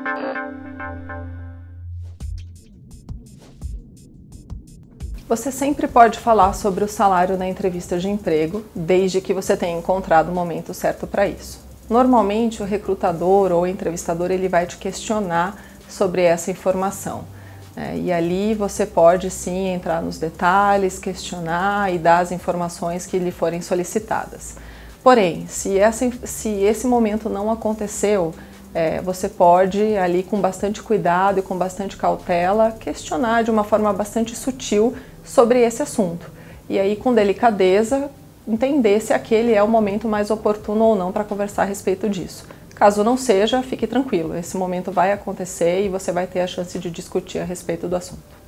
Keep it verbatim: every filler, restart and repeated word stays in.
Você sempre pode falar sobre o salário na entrevista de emprego, desde que você tenha encontrado o momento certo para isso. Normalmente, o recrutador ou o entrevistador ele vai te questionar sobre essa informação. É, e ali você pode sim entrar nos detalhes, questionar e dar as informações que lhe forem solicitadas. Porém, se, essa, se esse momento não aconteceu, é, você pode ali com bastante cuidado e com bastante cautela questionar de uma forma bastante sutil sobre esse assunto. E aí com delicadeza entender se aquele é o momento mais oportuno ou não para conversar a respeito disso. Caso não seja, fique tranquilo, esse momento vai acontecer e você vai ter a chance de discutir a respeito do assunto.